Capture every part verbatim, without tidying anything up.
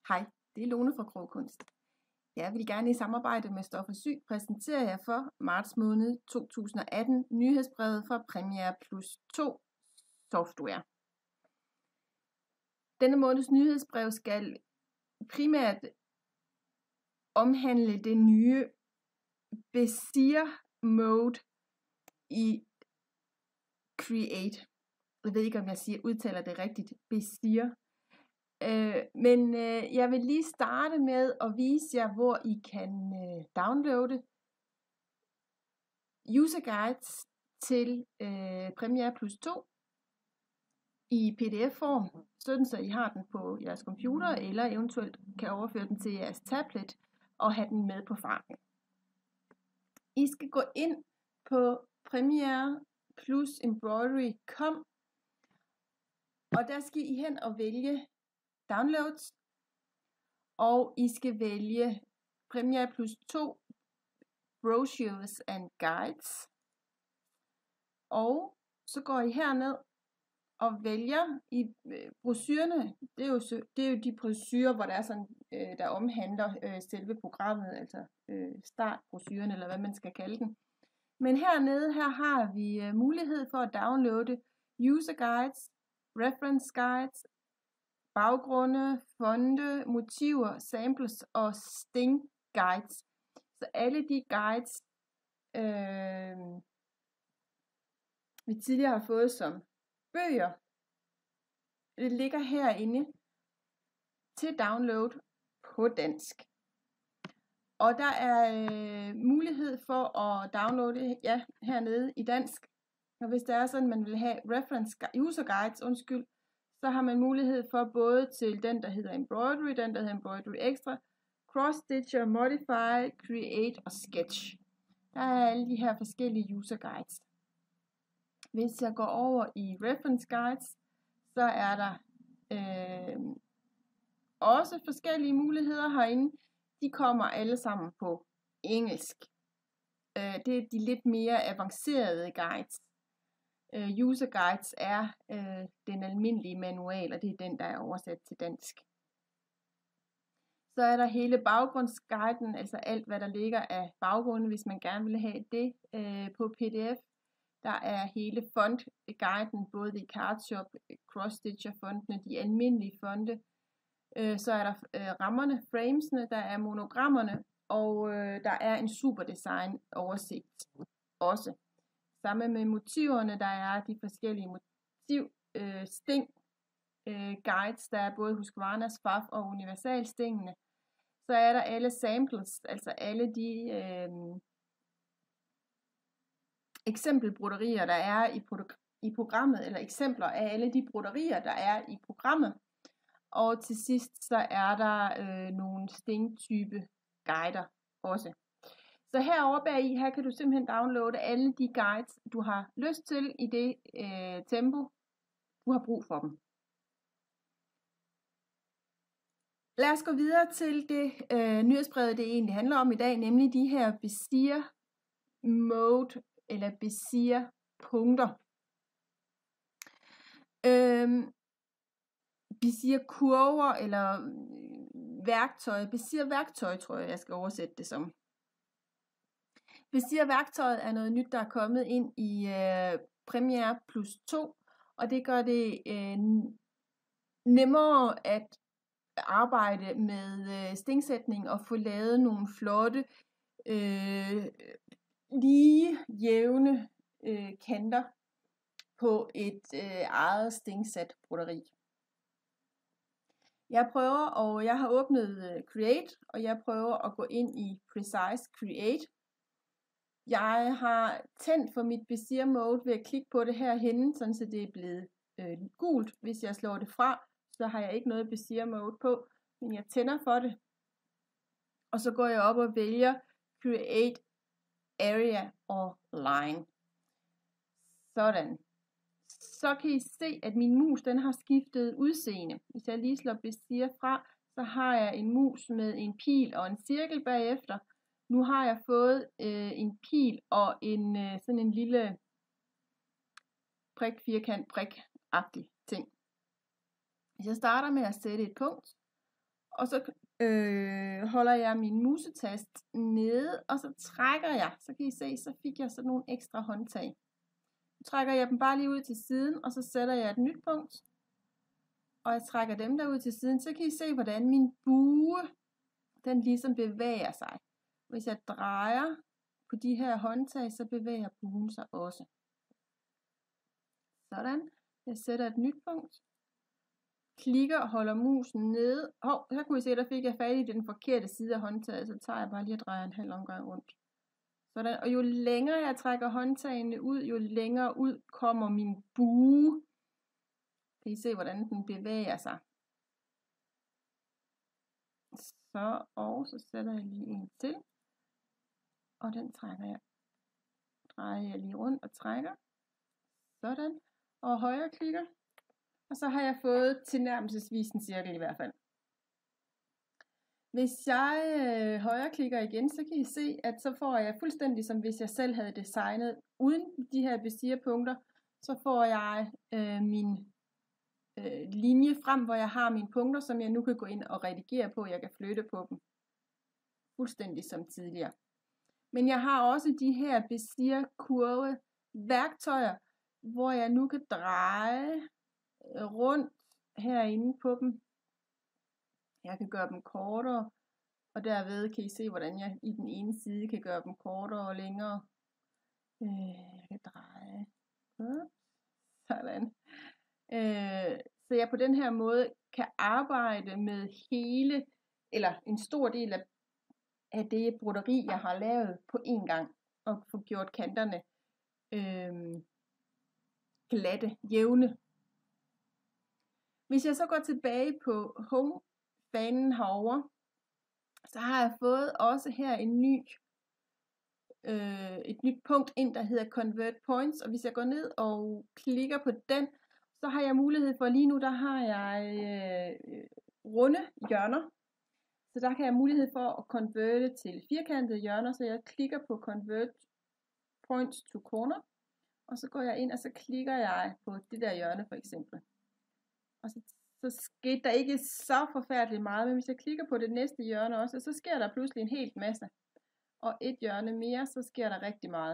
Hej, det er Lone fra Krogkunst. Jeg vil gerne i samarbejde med Stof og Syg præsentere jer for marts måned to tusind og atten nyhedsbrevet fra Premiere Plus to software. Denne måneds nyhedsbrev skal primært omhandle det nye Bezier mode i Create. Jeg ved ikke, om jeg siger, udtaler det rigtigt. Bezier. Øh, men øh, jeg vil lige starte med at vise jer, hvor I kan øh, downloade user guides til øh, Premiere Plus to i P D F-form, sådan så I har den på jeres computer, eller eventuelt kan overføre den til jeres tablet og have den med på farten. I skal gå ind på Premiere Plus Embroidery punktum com, og der skal I hen og vælge Downloads, og I skal vælge Premiere Plus to Brochures and Guides, og så går I herned og vælger i øh, brochurerne. Det er, jo, det er jo de brochurer, hvor der er sådan, øh, der omhandler øh, selve programmet, altså øh, startbrochuren, eller hvad man skal kalde den. Men hernede her har vi øh, mulighed for at downloade user guides, reference guides, baggrunde, fonte, motiver, samples og sting guides. Så alle de guides, øh, vi tidligere har fået som bøger, det ligger herinde til download på dansk. Og der er øh, mulighed for at downloade ja, hernede i dansk. Og hvis det er sådan, man vil have reference user guides, undskyld, så har man mulighed for både til den, der hedder Embroidery, den, der hedder Embroidery Extra, Cross Stitcher, Modify, Create og Sketch. Der er alle de her forskellige user guides. Hvis jeg går over i Reference Guides, så er der øh, også forskellige muligheder herinde. De kommer alle sammen på engelsk. Øh, det er de lidt mere avancerede guides. Uh, user guides er uh, den almindelige manual, og det er den, der er oversat til dansk. Så er der hele baggrundsguiden, altså alt, hvad der ligger af baggrunden, hvis man gerne vil have det uh, på P D F. Der er hele fontguiden, både i Cardshop, cross-stitcher fontene, de almindelige fonte. Uh, så er der uh, rammerne, framesene, der er monogrammerne, og uh, der er en superdesign oversigt også. Sammen med motiverne, der er de forskellige motiv, øh, sting, øh, guides, der er både Husqvarnas, F A F og universalstingene. Så er der alle samples, altså alle de øh, eksempelbroderier, der er i, i programmet, eller eksempler af alle de broderier, der er i programmet. Og til sidst så er der øh, nogle sting-type guider også. Så herovre bag i, her kan du simpelthen downloade alle de guides, du har lyst til i det øh, tempo, du har brug for dem. Lad os gå videre til det øh, nyhedsbrevet, det egentlig handler om i dag, nemlig de her Bezier mode eller Bezier punkter. Øhm, Bezier kurver eller værktøj, Bezier værktøj tror jeg, jeg skal oversætte det som. Bezier værktøjet er noget nyt, der er kommet ind i øh, Premiere Plus to, og det gør det øh, nemmere at arbejde med øh, stingsætning og få lavet nogle flotte, øh, lige jævne øh, kanter på et øh, eget stingsat broderi. Jeg prøver, og jeg har åbnet øh, Create, og jeg prøver at gå ind i Precise Create. Jeg har tændt for mit Bezier mode ved at klikke på det herhenne, sådan så det er blevet øh, gult. Hvis jeg slår det fra, så har jeg ikke noget Bezier mode på, men jeg tænder for det. Og så går jeg op og vælger Create Area or Line. Sådan. Så kan I se, at min mus den har skiftet udseende. Hvis jeg lige slår Bezier fra, så har jeg en mus med en pil og en cirkel bagefter. Nu har jeg fået øh, en pil og en øh, sådan en lille prik, firkant, prik-agtig ting. Hvis jeg starter med at sætte et punkt, Og så øh, holder jeg min musetast nede, og så trækker jeg. Så kan I se, så fik jeg sådan nogle ekstra håndtag. Nu trækker jeg dem bare lige ud til siden, og så sætter jeg et nyt punkt. Og jeg trækker dem der ud til siden, så kan I se, hvordan min bue, den ligesom bevæger sig. Hvis jeg drejer på de her håndtag, så bevæger buen sig også. Sådan. Jeg sætter et nyt punkt. Klikker og holder musen nede. Hov, her kunne I se, der fik jeg fat i den forkerte side af håndtaget, så tager jeg bare lige og drejer en halv omgang rundt. Sådan. Og jo længere jeg trækker håndtagene ud, jo længere ud kommer min bue. Kan I se, hvordan den bevæger sig. Så, og så sætter jeg lige en til. Og den trækker jeg. Drejer jeg lige rundt og trækker. Sådan. Og højre klikker. Og så har jeg fået tilnærmelsesvis en cirkel i hvert fald. Hvis jeg øh, højre klikker igen, så kan I se, at så får jeg fuldstændig som hvis jeg selv havde designet uden de her Bézier-punkter, så får jeg øh, min øh, linje frem, hvor jeg har mine punkter, som jeg nu kan gå ind og redigere på. Jeg kan flytte på dem. Fuldstændig som tidligere. Men jeg har også de her Bézier-kurve værktøjer, hvor jeg nu kan dreje rundt herinde på dem. Jeg kan gøre dem kortere, og derved kan I se, hvordan jeg i den ene side kan gøre dem kortere og længere. Jeg kan dreje. Sådan. Så jeg på den her måde kan arbejde med hele, eller en stor del af, af det broderi, jeg har lavet på én gang, og få gjort kanterne øh, glatte, jævne. Hvis jeg så går tilbage på home-fanen herovre, så har jeg fået også her en ny, øh, et nyt punkt ind, der hedder Convert Points. Og hvis jeg går ned og klikker på den, så har jeg mulighed for, lige nu der har jeg øh, runde hjørner. Så der kan jeg mulighed for at konverte til firkantede hjørner, så jeg klikker på Convert Points to Corner. Og så går jeg ind, og så klikker jeg på det der hjørne for eksempel. Og så, så skete der ikke så forfærdeligt meget, men hvis jeg klikker på det næste hjørne også, så sker der pludselig en helt masse. Og et hjørne mere, så sker der rigtig meget.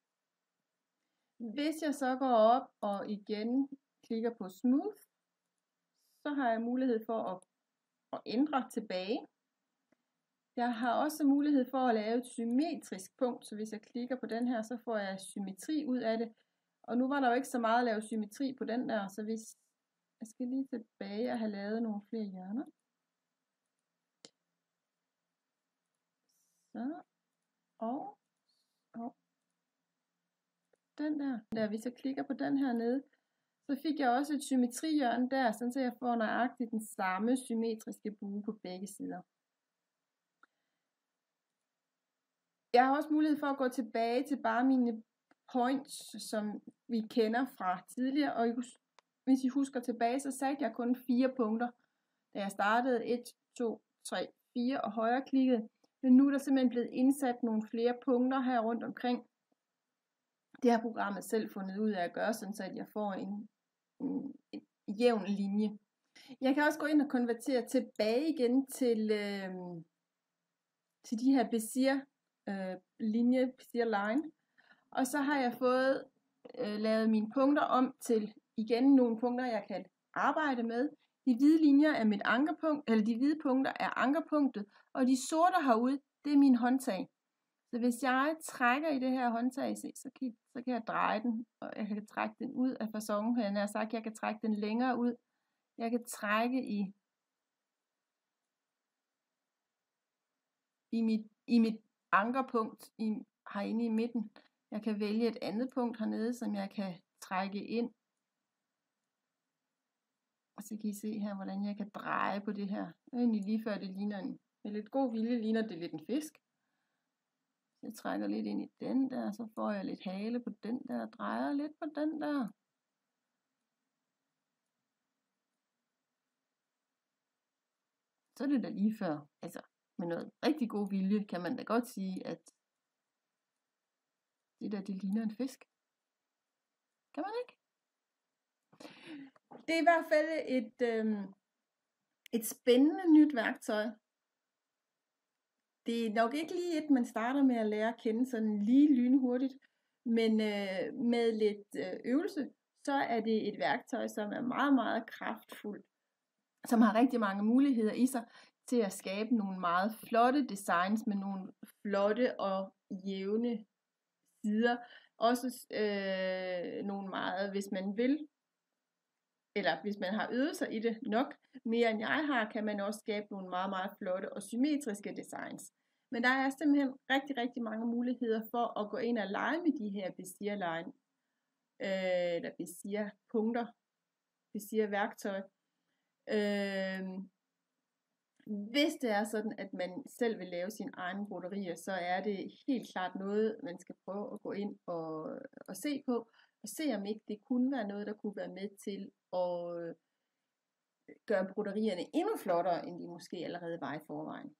Hvis jeg så går op og igen klikker på Smooth, så har jeg mulighed for at, at ændre tilbage. Jeg har også mulighed for at lave et symmetrisk punkt, så hvis jeg klikker på den her, så får jeg symmetri ud af det. Og nu var der jo ikke så meget at lave symmetri på den der, så hvis jeg skal lige tilbage og have lavet nogle flere hjørner. Så, og, og den der. der. Hvis jeg klikker på den her nede, så fik jeg også et symmetrihjørne der, sådan så jeg får nøjagtigt den samme symmetriske bue på begge sider. Jeg har også mulighed for at gå tilbage til bare mine points, som vi kender fra tidligere, og hvis I husker tilbage, så satte jeg kun fire punkter, da jeg startede et, to, tre, fire og højre klikkede. Men nu er der simpelthen blevet indsat nogle flere punkter her rundt omkring. Det har programmet selv fundet ud af at gøre, sådan så jeg får en, en, en jævn linje. Jeg kan også gå ind og konvertere tilbage igen til, øh, til de her Bézier øh, linje, Bézier line. Og så har jeg fået øh, lavet mine punkter om til igen nogle punkter, jeg kan arbejde med. De hvide linjer er mit ankerpunkt, eller de hvide punkter er ankerpunktet, og de sorte herude, det er min håndtag. Så hvis jeg trækker i det her håndtag, se, så, kan, så kan jeg dreje den, og jeg kan trække den ud af façon. Jeg har sagt, jeg kan trække den længere ud. Jeg kan trække i, i, mit, i mit ankerpunkt i, herinde i midten. Jeg kan vælge et andet punkt hernede, som jeg kan trække ind. Og så kan I se her, hvordan jeg kan dreje på det her. Egentlig lige før det ligner en, med lidt god vilje ligner det lidt en fisk. Så jeg trækker lidt ind i den der, så får jeg lidt hale på den der, og drejer lidt på den der. Så er det da lige før, altså med noget rigtig god vilje, kan man da godt sige, at det der, det ligner en fisk. Kan man ikke? Det er i hvert fald et, øh, Et spændende nyt værktøj. Det er nok ikke lige et, man starter med at lære at kende sådan lige lynhurtigt, men øh, med lidt øh, øvelse, så er det et værktøj, som er meget, meget kraftfuldt, som har rigtig mange muligheder i sig til at skabe nogle meget flotte designs med nogle flotte og jævne sider. Også øh, nogle meget, hvis man vil, eller hvis man har øvet sig i det nok, mere end jeg har, kan man også skabe nogle meget, meget flotte og symmetriske designs. Men der er simpelthen rigtig, rigtig mange muligheder for at gå ind og lege med de her Bezier-line, øh, eller Bezier-punkter, Bezier-værktøj. Øh, hvis det er sådan, at man selv vil lave sine egne broderier, så er det helt klart noget, man skal prøve at gå ind og, og se på, og se om ikke det kunne være noget, der kunne være med til at gøre broderierne endnu flottere, end de måske allerede var i forvejen.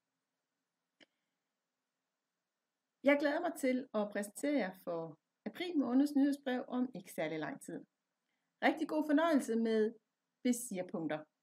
Jeg glæder mig til at præsentere jer for april måneds nyhedsbrev om ikke særlig lang tid. Rigtig god fornøjelse med Bezier-punkter.